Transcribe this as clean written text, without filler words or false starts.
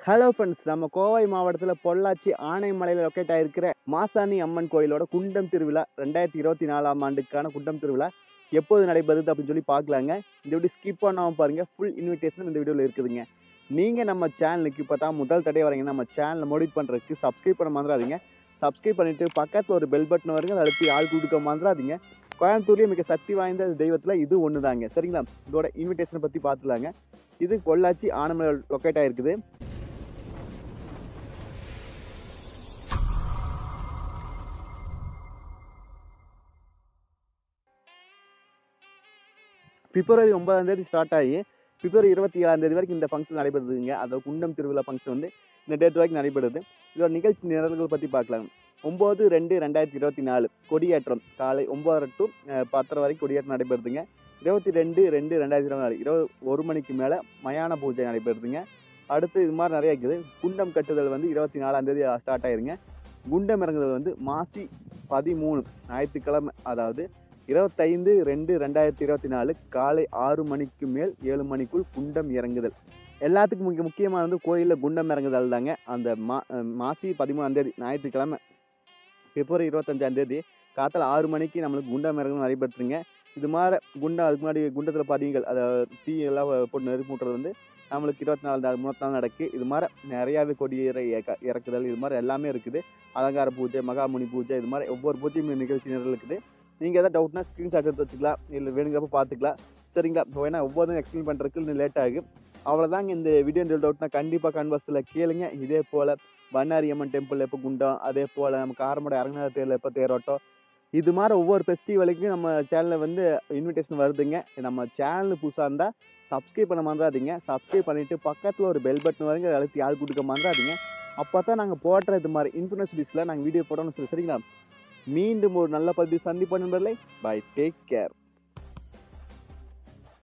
Hello friends, நம்ம கோவை மாவட்டத்தில் பொள்ளாச்சி ஆனைமலையில் லொக்கேட் ஆகிருக்கிற மாசாணி அம்மன் கோயிலோட குண்டம் திருவிழா 2024ஆம் ஆண்டுக்கான குண்டம் திருவிழா எப்போது நடைபெறுது அப்படின்னு சொல்லி பார்க்கலாங்க. இந்த வீடியோ ஸ்கிப் பண்ணாமல் பாருங்கள். ஃபுல் இன்விடேஷன் இந்த வீடியோவில் இருக்குதுங்க. நீங்கள் நம்ம சேனலுக்கு இப்போ தான் முதல் தடவை வரீங்கன்னா நம்ம சேனலை மோடிஃபை பண்ணுறதுக்கு சப்ஸ்கிரைப் பண்ண மறந்துடாதீங்க. சப்ஸ்கிரைப் பண்ணிவிட்டு பக்கத்தில் ஒரு பெல் பட்டன் வருங்க, அதை அழுத்தி ஆள் கொடுக்க மறந்துடாதீங்க. கோயம்புத்தூர்லேயே மிக சக்தி வாய்ந்த தெய்வத்தில் இது ஒன்று தாங்க. சரிங்களா? இதோட இன்விடேஷனை பற்றி பார்த்துலாங்க. இது பொள்ளாச்சி ஆனைமலை லொக்கேட் ஆகிருக்குது. பிப்ரவரி 9ஆம் தேதி ஸ்டார்ட் ஆகி பிப்ரவரி 27ஆம் தேதி வரைக்கும் இந்த ஃபங்க்ஷன் நடைபெறுதுங்க. அதாவது குண்டம் திருவிழா ஃபங்க்ஷன் வந்து இந்த டேட் வரைக்கும் நடைபெறுது. இதோட நிகழ்ச்சி நிரல்கள் பற்றி பார்க்கலாம். 9/2/2024 கொடியேற்றம் காலை 9:30 to 10:30 வரைக்கும் கொடியேற்றம் நடைபெறுதுங்க. 22/2/2024 இரவு 1 மணிக்கு மேலே மயான பூஜை நடைபெறுதுங்க. அடுத்து இது மாதிரி நிறைய இருக்குது. குண்டம் கட்டுதல் வந்து 24ஆம் தேதி ஸ்டார்ட் ஆயிருங்க. குண்டம் இறங்குதல் வந்து மாசி 13 ஞாயிற்றுக்கிழமை, அதாவது 25/2/2024 காலை 6 மணிக்கு மேல் 7 மணிக்குள் குண்டம் இறங்குதல். எல்லாத்துக்கும் முக்கியமாக வந்து கோயிலில் குண்டம் இறங்குதல் தாங்க. அந்த மாசி 13ஆம் தேதி ஞாயிற்றுக்கிழமை பிப்ரவரி 25ஆம் தேதி காத்தால 6 மணிக்கு நம்மளுக்கு குண்டம் இறங்குதல் நடைபெற்றுங்க. இது மாதிரி குண்டம் அதுக்கு முன்னாடி குண்டத்தில் பதிவுகள், அதாவது தீ எல்லாம் போட்டு நெருப்பு மூட்டுறது வந்து நம்மளுக்கு 24 3 நாள் நடக்கு. இது மாதிரி நிறையாவே கொடியேற இறக்குதல் இது மாதிரி எல்லாமே இருக்குது. அலங்கார பூஜை, மகாமுனி பூஜை, இது மாதிரி ஒவ்வொரு பூஜையும் நிகழ்ச்சி நிரல் இருக்குது. நீங்கள் எதாவது டவுட்னா ஸ்க்ரீன்ஷாட் எடுத்து வச்சுக்கலாம், இல்லை வேணுங்கிறப்ப பார்த்துக்கலாம். சரிங்களா? இப்போ வேணா ஒவ்வொன்றும் எக்ஸ்பிளைன் பண்ணுறதுக்கு இன்னும் லேட் ஆகும். அவ்வளோதாங்க இந்த வீடியோ. டவுட்னா கண்டிப்பாக கன்வர்ஸில் கேளுங்க. இதே போல் பண்ணாரி அம்மன் டெம்பிள் எப்போ குண்டம், அதே போல் நம்ம காரமடை அரங்கநாத தேரில் எப்போ தேரோட்டம், இது மாதிரி ஒவ்வொரு ஃபெஸ்டிவலுக்கும் நம்ம சேனலில் வந்து இன்விடேஷன் வருதுங்க. நம்ம சேனல் புதுசாக இருந்தால் சப்ஸ்கிரைப் பண்ண மறந்துடாதீங்க. சப்ஸ்கிரைப் பண்ணிவிட்டு பக்கத்தில் ஒரு பெல் பட்டன் வருங்க, அழுத்தி யார் கொடுக்க மறந்துடாதீங்க. அப்போ தான் நாங்கள் போடுற இது மாதிரி இன்ஃபர்மேஷன் வீடியோஸில் நாங்கள் வீடியோ போட்டோம்னு சொல்லி. சரிங்களா? மீண்டும் ஒரு நல்ல பதிவு சந்திப்போம் நண்பர்களே. Bye, take care.